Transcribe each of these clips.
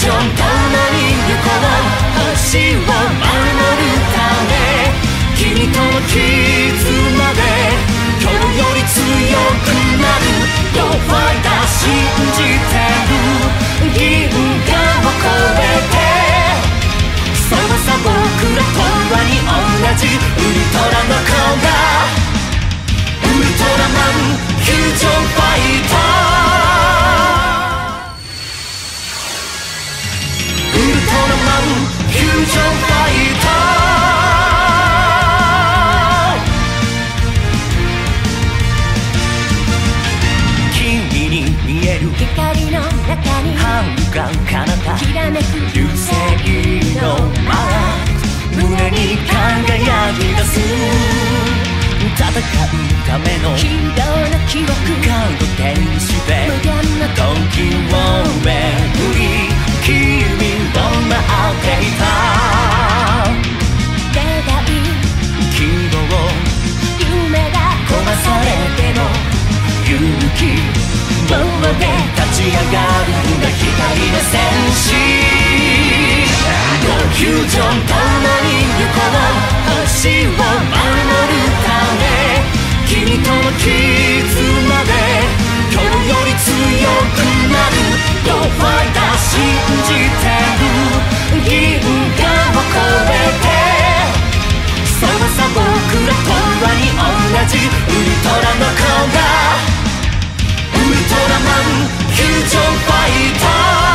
共に行こう星を守るため君との絆で今日より強くなる Go Fighter 信じてる銀河を越えてそうさ僕らとはに同じウルトラの子がウルトラマンフュージョンファイターウルトラマンフュージョンファイター光の中に遥か彼方きらめく流星のマーク胸に輝き出す戦うためのヒーローの記憶カード手にして無限の時を巡り君を待っていた願い希望夢が壊されても勇気棒で立ち上がるんだ光の戦士 Go Fusion 共に行こう星を守るため君との絆で今日より強くなる Go Fighter 信じてる銀河を越えてそうさ僕らとはに同じウルトラの子がウルトラマンフュージョンファイタ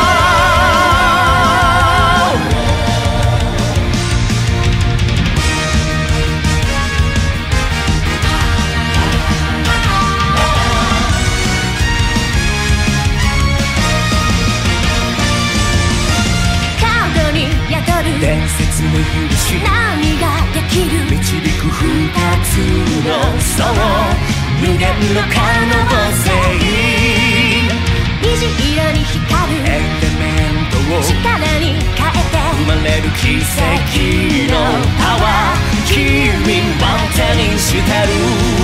カードに宿る伝説の勇士何ができる導く二つの層無限の可能性虹色に光るエレメントを力に変えて生まれる奇跡のパワー君は手にしてる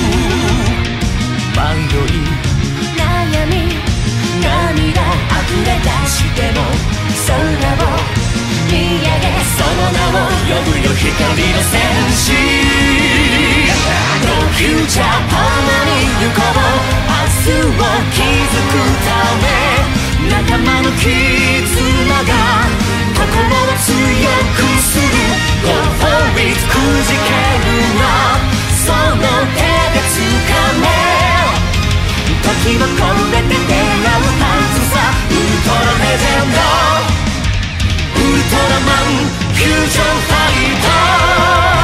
迷い悩み涙溢れ出しても空を見上げその名を呼ぶよ光の戦士No future 共に行こう明日を築くため仲間の絆が心を強くする Go for it くじけるなその手で掴め時を超えて出会うはずさウルトラレジェンドウルトラマンフュージョンファイター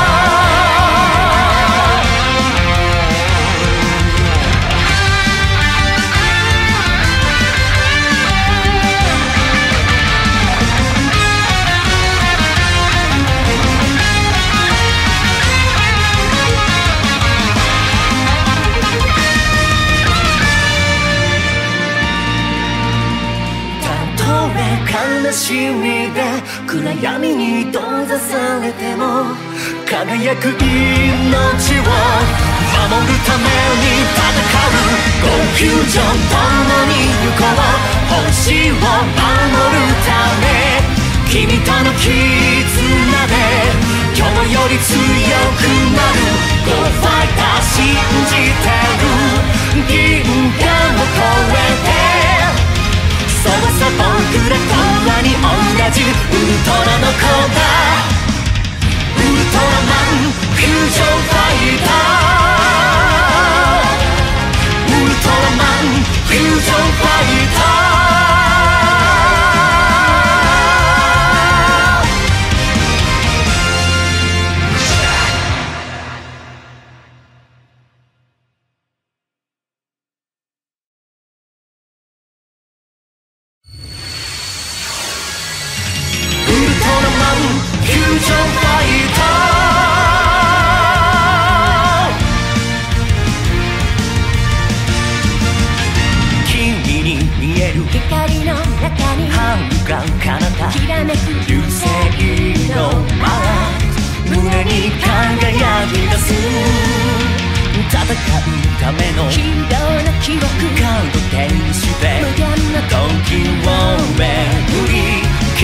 悲しみで暗闇に閉ざされても輝く命を守るために戦う Go Fusion 共に行こう星を守るため君との絆で今日より強くなる Go Fighter 信じてる銀河を越えてそうさ僕らとはに同じウルトラの子だウルトラマンフュージョンファイターウルトラマンフュージョンファイタフュージョンファイター君に見える光の中に遥か彼方きらめく流星のマーク胸に輝き出す戦うためのヒーローの記憶カード手にして無限の時を巡り君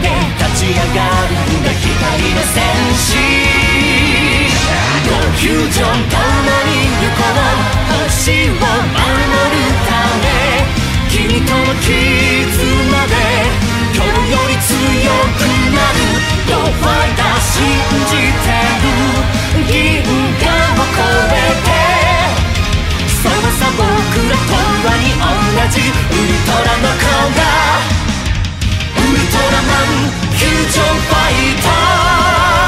で立ち上がるんだ光の戦士。ゴーフュージョン共に行こう、星を守るため。君との絆で今日より強くなる。ゴーファイター信じてる、銀河を越えて。そうさ僕らとはに同じウルトラの子が、ウルトラマンフュージョンファイター。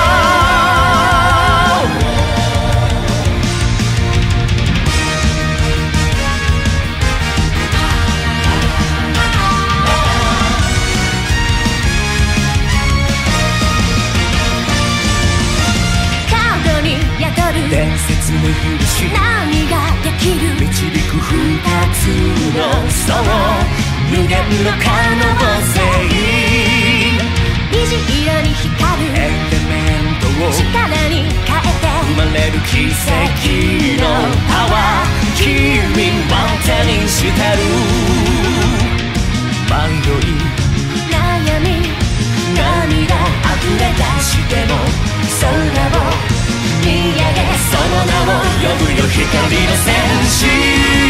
カードに宿る伝説の印、 何ができる導く二つの層、無限の可能性。 虹色に光るエレメントを力に変えて生まれる奇跡のパワー、君は手にしてる。迷い悩み涙溢れ出しても空を見上げ、その名を呼ぶよ光の戦士。